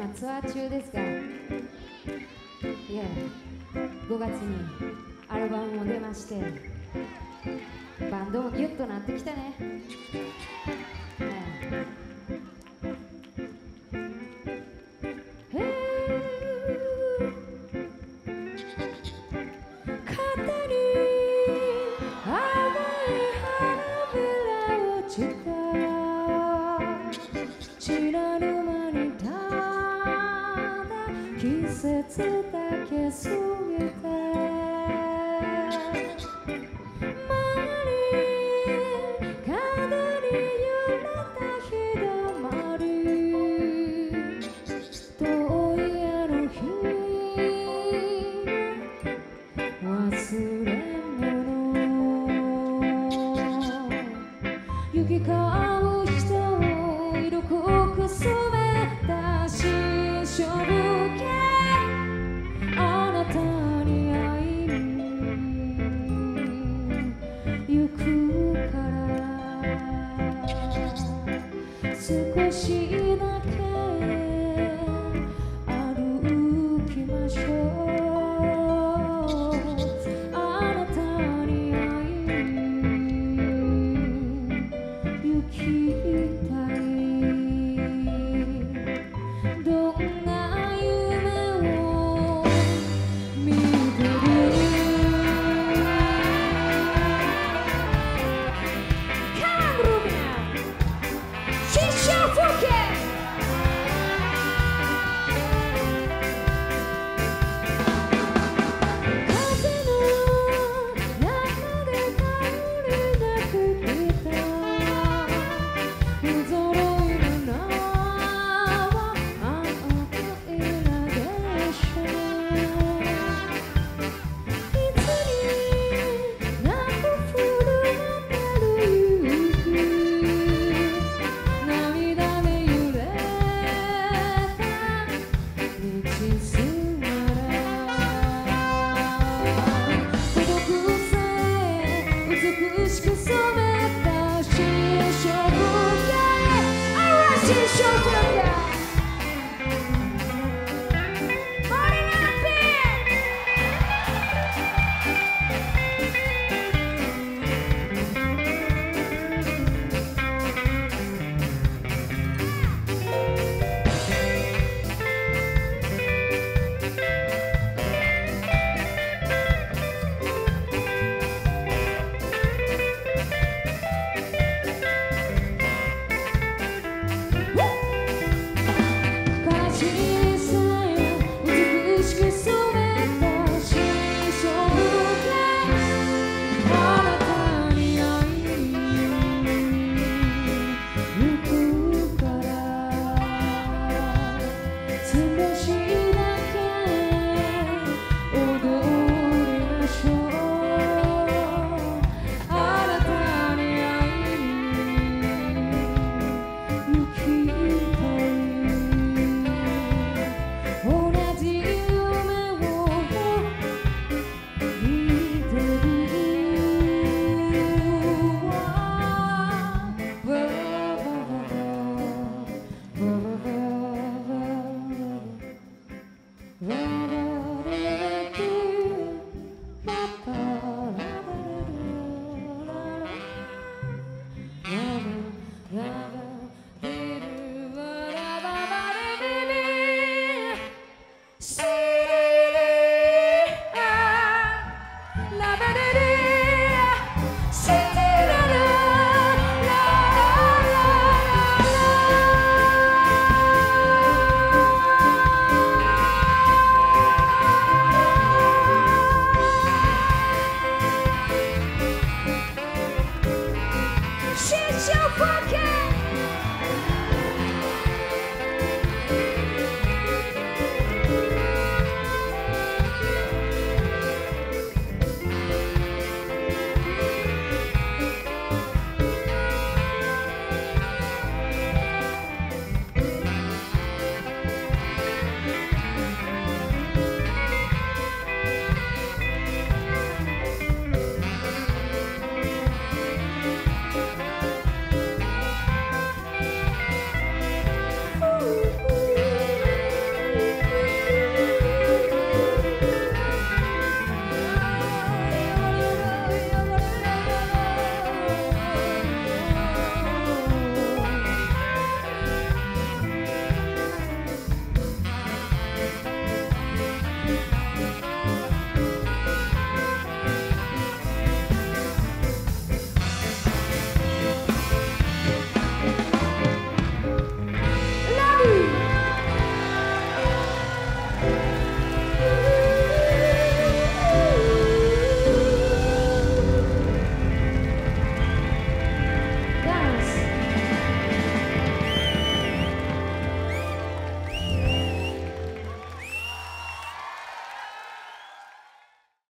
ツアー中ですが、いや5月にアルバムも出まして、バンドもギュッとなってきたね。 季節だけ過ぎて周り角に揺れた日だまり遠いあの日忘れ物行き交う人を色濃く染めた新勝負あなたに会いに行くから少しだけ歩きましょうあなたに会いに行きたいどんな美しく染めた新勝負系新勝負系She's your fucking